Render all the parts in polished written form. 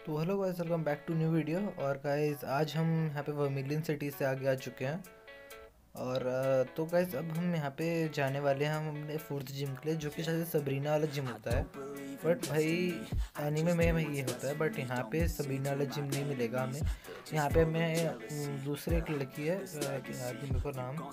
तो hello guys, welcome back to new video. और guys आज हम यहाँ पे वर्मिलियन सिटी से आगे आ चुके हैं। और तो गाइस अब हम यहाँ पे जाने वाले हैं हम अपने फोर्थ जिम के लिए, जो कि शायद सबरीना वाला जिम होता है। बट भाई एनीमे में ये होता है, बट यहाँ पे सबरीना वाला जिम नहीं मिलेगा हमें। यहाँ पे हमें दूसरे एक लड़की है, याद नहीं मेरे को नाम,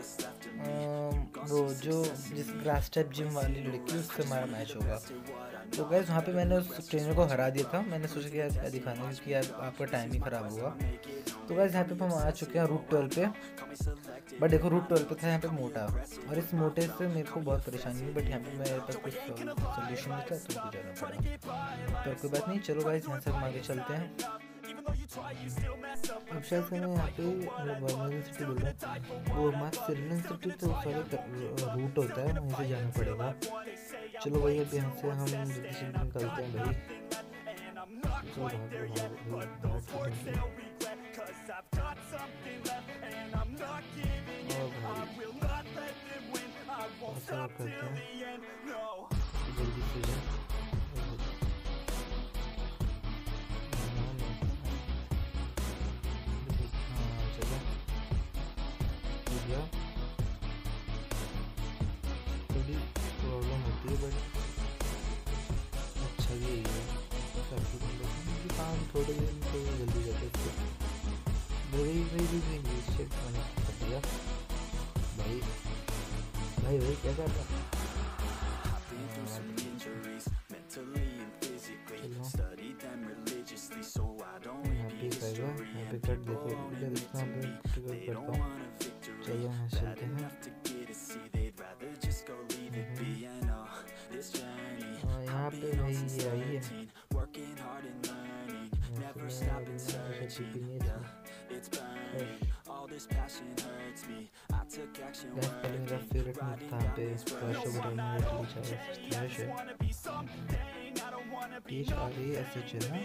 वो जो जिस ग्रास टाइप जिम वाली लड़की, उससे हमारा मैच होगा। तो गैस वहाँ पे मैंने उस ट्रेनर को हरा दिया था। मैंने सोचा कि यार क्या दिखाना, क्योंकि यार आपका टाइम ही ख़राब हुआ। तो गैस यहाँ पे हम आ चुके हैं रूट 12 पे। बट देखो रूट 12 पे था यहाँ पे मोटा, और इस मोटे से मेरे को बहुत परेशानी हुई। बट यहाँ पे मेरे पास कुछ सोल्यूशन नहीं था, तो मुझे जाना पड़ा। तो कोई बात नहीं, चलो गाइस यहाँ से हम आगे चलते हैं। अब शायद से मैं यहाँ पे वर्मिलियन सिटी बोल रहा हूँ, वो सिल्वन सिटी तो सारे रूट होता है, वहीं से जाना पड़ेगा। चलो भाई अब यहाँ से हम जल्दी से निकलते हैं भाई। चलो ऐसा करते हैं जल्दी से थोड़ी प्रॉब्लम होती है, बट अच्छा भी है। काम थोड़े दिन तो जल्दी जाते थे। भाई भाई भाई क्या कर रहा है? यहाँ पे कट देखो, इधर इतना टिकट करता हूँ। चलो यहाँ चलते हैं। यहाँ पे भाई ये आई है, मेरा फेवरेट मूड था पे फ्लैश आ रही है ऐसे चलना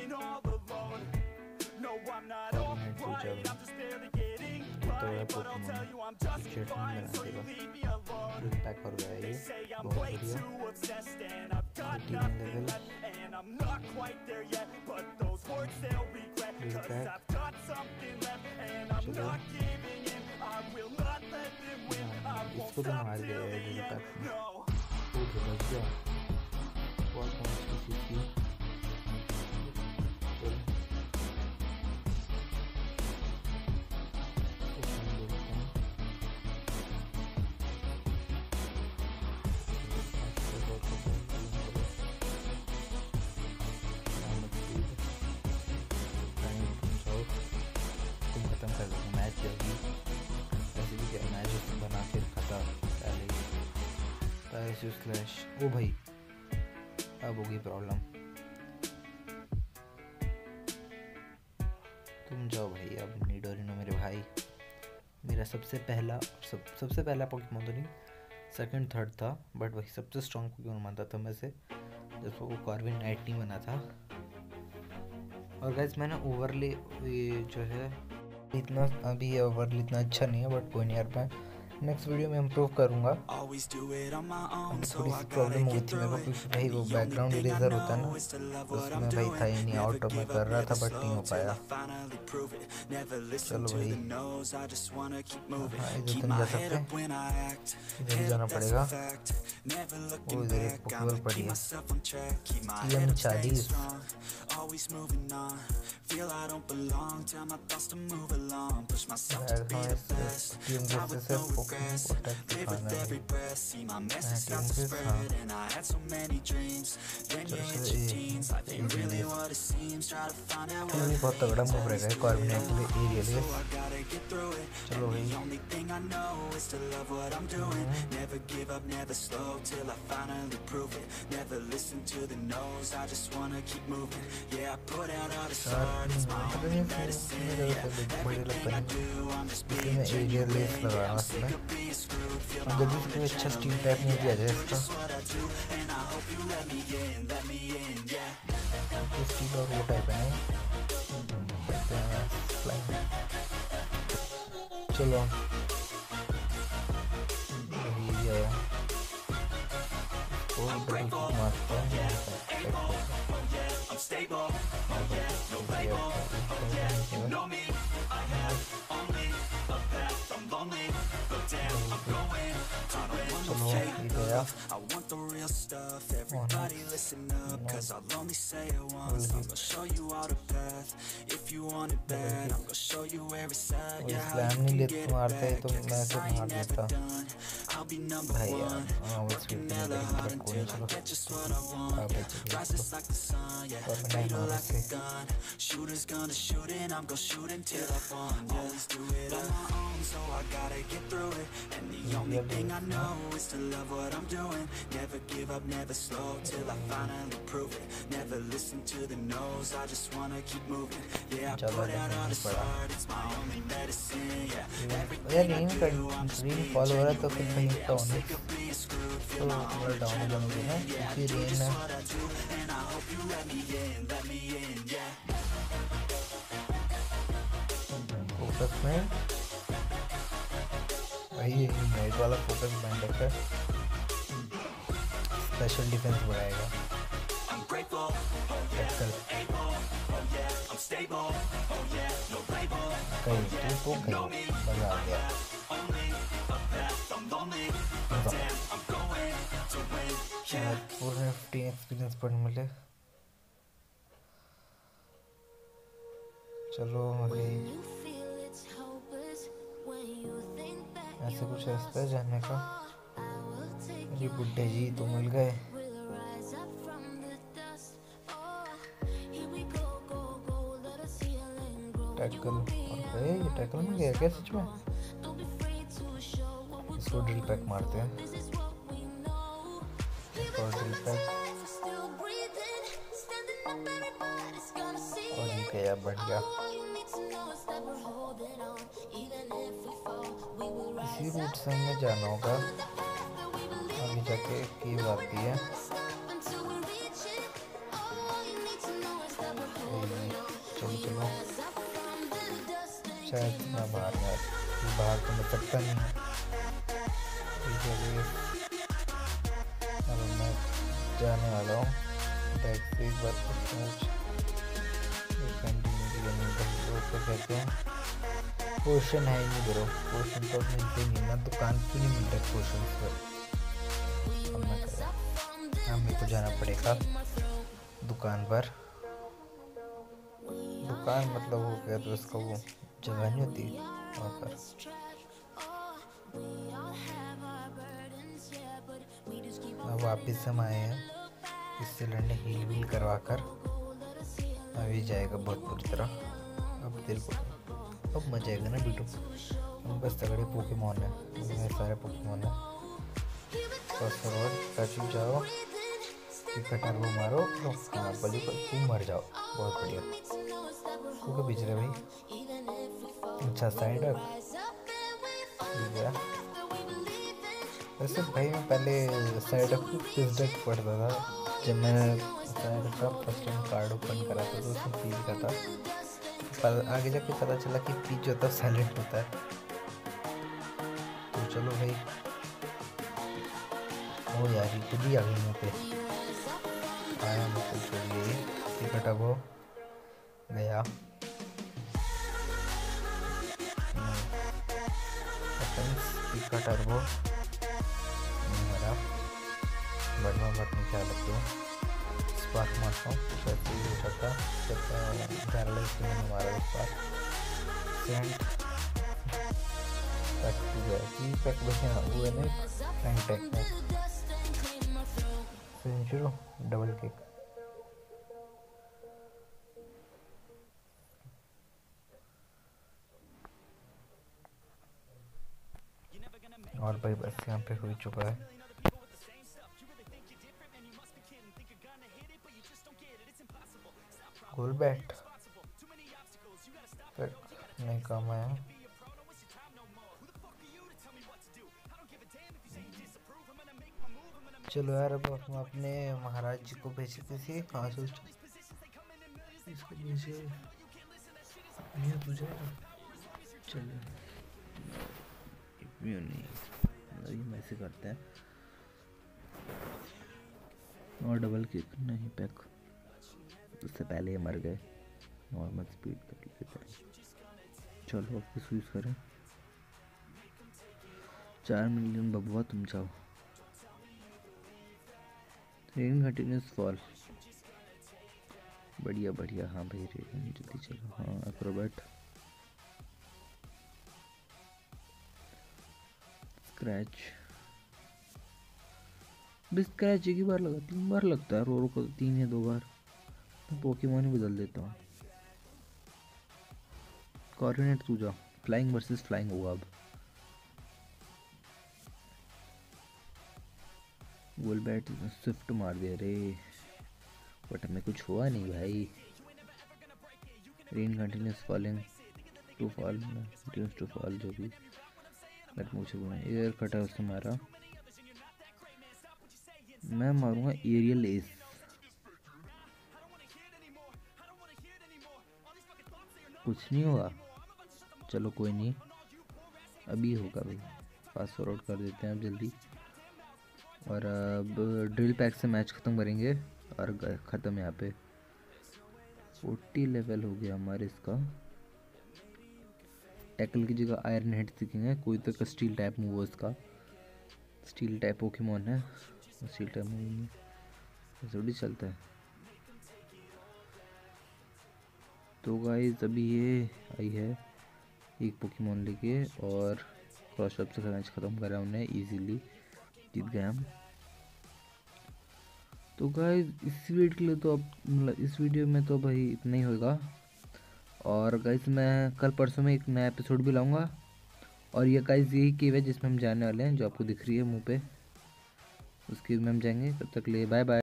पैक हो गया ये बहुत बढ़िया। इसको तो मार गया है बहुत अच्छी चीज़ थी। स्लैश ओ भाई अब होगी प्रॉब्लम। तुम जाओ भाई अब निडोरिनो मेरे भाई। मेरा सबसे पहला पोकेमॉन तो नहीं, सेकंड थर्ड था, बट वही सबसे स्ट्रॉन्ग पोकेमॉन मानता था मैं से, जब वो कॉर्विन नाइट नहीं बना था। और गाइस मैंने ओवरले ये जो है इतना अभी ओवरले इतना अच्छा नहीं है, बट कोई नहीं यार, मैं नेक्स्ट वीडियो में इम्प्रूव करूँगा। थोड़ी सी प्रॉब्लम हुई थी मेरे को, क्योंकि भाई वो बैकग्राउंड इरेजर होता है ना, उसमें भाई था ही नहीं, आउट ऑफ में कर रहा था बट नहीं हो पाया। चलो भाई हाँ इधर तुम जा सकते हैं, इधर जाना पड़ेगा। वो इधर एक पोकेबॉल पड़ी है CM 40। बहुत तगड़ा मूव रहेगा कॉर्बिनेट एरिया लिए। चलो भाई एरिया लेस लगाना उसमें, जल्दी से कोई अच्छा स्टील टाइप नहीं दिया जाए इसका, स्टील और वो टाइप है। चलो ये आया और मारता है। I want the real stuff. Everybody listen up, cause I'll only say it once. I'm gonna show you all the path. If you want it bad, I'm gonna show you where it's at. Yeah, how you can get it back. Yeah, cause I ain't never done. I'll be number one. Working hella hard until I get just what I want. Yeah, rises like the sun. Yeah, fatal like a gun. Shooters gonna shoot and I'm gonna shoot until I fall. Always do it on my own, so I gotta get through it. And the only thing I know is to love what I'm doing. Never give up, never slow till I finally prove it. Never listen to the no's, I just wanna keep moving. Yeah, I put out all the art, it's my only medicine. Yeah, everything I do, I'm just being screwed. I'm sick of being screwed. Feel my heart trying to win. Yeah, I do just what I do, and I hope you let me in, yeah. Focus में वही night वाला focus band है, special defence बढ़ाएगा। कहीं तो कहीं मजा आ गया। पूरे 15 एक्सपीरियंस पॉइंट मिले। चलो ऐसे कुछ रास्ता है जाने का। ये बुड्ढे जी तो मिल गए। टैकल और ये टैकल में गया क्या सच में? इसको ड्रिल पैक मारते हैं और ड्रिल पैक और ये क्या बढ़ गया। इसी रूट से हमें जाना होगा। आगे जाके कीव आती है। चलो चलो शायद ना बाहर तो मैं सकता नहीं है। अब मैं जाने वाला हूँ टैक्सी एक बार ऊपर कहते हैं पोर्शन है ही नहीं ब्रो। पोर्शन तो मिलते नहीं ना, दुकान पे नहीं मिल रहे पोर्शन पर। अब मैं करें मेरे को जाना पड़ेगा दुकान पर। दुकान मतलब हो गया तो उसका वो जगह नहीं होती वहाँ पर। अब वापस हम आए हैं इस सिलेंडर ने हील व्हील करवा कर अभी जाएगा बहुत बुरी तरह। अब तेरे को अब मजा आएगा ना बीटू। बस तगड़े पोकेमॉन है, मेरे सारे पोकेमॉन है। फॉरवर्ड जाओ कटर वो मारो। हाँ बली को तुम मर जाओ, बहुत बढ़िया। तू क्या बीच रहे भाई? अच्छा साइड अप गया। वैसे भाई मैं पहले साइड अप किस डेक पढ़ता था। जब मैंने साइड अप का फर्स्ट टाइम कार्ड ओपन करा था तो उसमें पीच का था। पर आगे जाके पता चला कि पीच होता है साइलेंट होता है। तो चलो भाई ओ यार ये खुद ही आ गई मुँह पे आया। मतलब छोड़िए टिकट अब हो गया। टिकट टर्बो मेरा बढ़िया बढ़ने क्या लगते हैं। स्पार्क मारता हूँ शायद ही हो सकता पैरालाइज मैंने मारा स्पार्क सेंट पैक हो गया। की पैक बढ़िया वो है ना फ्रैंक टैक में सेंचुरो डबल किक। और भाई बस यहाँ पे हो चुका है। गोल बैट नहीं काम आया। चलो यार अब हम अपने महाराज जी को भेजे किसी आसूस इसको भेजे ये तुझे चलो नहीं ये मैसे करते हैं। और डबल किक नहीं पैक उससे पहले ही मर गए। नॉर्मल स्पीड कर लेते हैं। चलो अब किस यूज़ करें? 4 मिलियन बबुआ तुम जाओ। रेन कंटिन्यूस फॉल, बढ़िया बढ़िया। हाँ भाई रेन जल्दी चलो। हाँ एक्रोबैट, स्क्रैच। भी स्क्रैच एक ही बार लगा, 3 बार लगता है। रो को 3 या 2 बार। मैं पोकेमॉन ही बदल देता हूँ। कोऑर्डिनेट तू जा, फ्लाइंग वर्सेस फ्लाइंग होगा अब। गोल बैट स्विफ्ट मार दिया रे, बट हमें कुछ हुआ नहीं भाई। Rain continuous falling, to fall continuous to fall, जो भी बट मुझे एयर कटा उसने मारा। मैं मारूंगा एरियल एस। कुछ नहीं हुआ, चलो कोई नहीं, अभी होगा भाई। फास्ट फॉरवर्ड कर देते हैं अब जल्दी। और अब ड्रिल पैक से मैच ख़त्म करेंगे और ख़त्म। यहाँ पे 40 लेवल हो गया हमारे इसका। टैकल की जगह आयरन हेड सीखेंगे। कोई तो स्टील टाइप मूव है इसका, स्टील टाइप पोकेमॉन है। स्टील टाइप मूव थोड़ी चलता है। तो गाइस अभी ये आई है एक पोकेमॉन लेके, और क्रॉस अप से मैच ख़त्म करा हमने इजीली, जीत गए हम। तो गाइस इस वीडियो के लिए तो अब मतलब इस वीडियो में तो भाई इतना ही होगा। और गाइस मैं कल परसों में एक नया एपिसोड भी लाऊंगा। और ये गाइस यही केव है जिसमें हम जाने वाले हैं, जो आपको दिख रही है मुंह पे, उसके में हम जाएंगे। तब तक ले बाय बाय।